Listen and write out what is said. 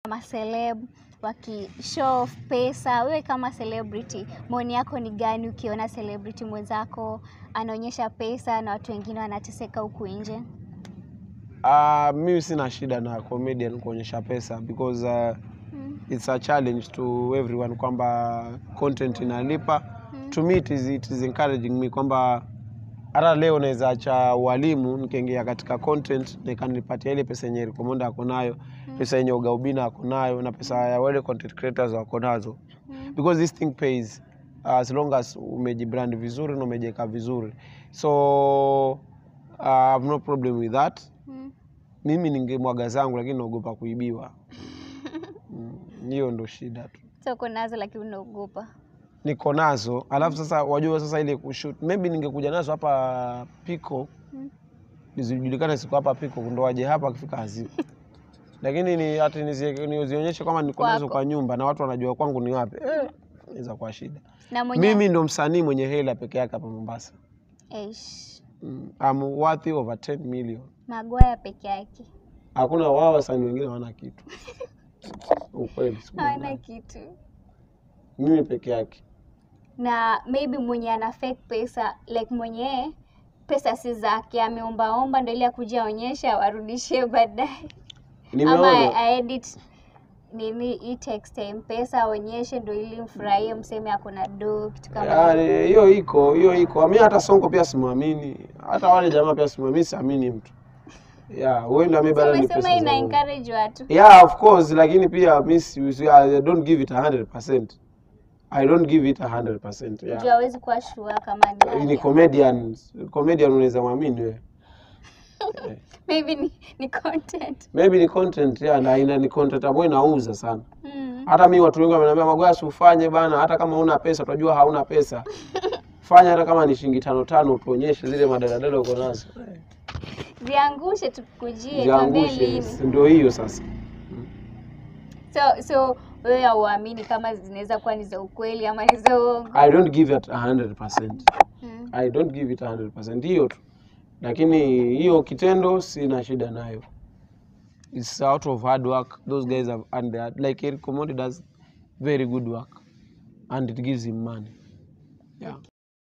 ma celeb waki show off pesa. Wewe kama celebrity, maoni yako ni gani ukiona celebrity mwenzako anaonyesha pesa na watu wengine wanateseka huku nje? Mimi sina shida na comedian kuonyesha pesa because it's a challenge to everyone kwamba content inalipa. To me it is encouraging me kwamba hata leo naweza acha walimu nikaingia katika content nikanipatia ile pesa yenye recommend ako nayo, pesa yenye Ugaubina ako nayo, na pesa ya wale content creators wako nazo. Because this thing pays as long as umejibrand vizuri na umejeka vizuri. So I have no problem with that. Mimi ningemwaga zangu lakini naogopa kuibiwa. Hiyo ndo shida tu. So uko nazo lakini unaogopa? Niko nazo. Alafu sasa wajua sasa ile kushoot. Maybe ningekuja nazo hapa Piko. Nizijulikane siku hapa Piko ndo waje hapa akifika hazipo. Lakini ni ati nizionyeshe kama niko nazo kwa nyumba na watu wanajua kwangu ni wapi. Inaweza kuwa shida. Mimi ndo msanii mwenye hela peke yake hapa Mombasa. I'm worthy over 10 million. Magwaya peke yake. Hakuna wao wasanii wengine wana kitu. Ukweli. Hawana kitu. Mimi peke yake. Na maybe mwenye ana fake pesa, like mwenye pesa si zake, ameomba ndio ile kuja onyesha warudishie baadaye. Ama edit nini text time pesa aonyeshe ndio ili mfurahie mseme ako na do kitu kama hiyo iko. Mimi hata Sonko pia simwamini. Hata wale jamaa pia simwamini, siamini mtu. Wewe ndio amebala ni pesa. Sema ina encourage watu. Of course, lakini pia I don't give it 100%. I don't give it 100%. Hawezi kuwa sure kama ni comedian unaweza muamini wewe. Maybe ni content. Maybe ni content, na ni content ambayo inauza sana. Hata mimi watu wengi wameniambia Magwaya usifanye bana, hata kama huna pesa, tunajua hauna pesa. Fanya hata kama ni shilingi 5 tuonyeshe zile madaladala uko nazo. Ziangushe tukujie tuambie lini. Ndio hiyo sasa. So wewe hauamini kama zinaweza kuwa ni za ukweli ama ni za uongo? I don't give it 100%. I don't give it 100%. Hiyo tu. Lakini hiyo kitendo sina shida nayo. It's out of hard work. Those guys have and they are, like Eric Omondi does very good work and it gives him money.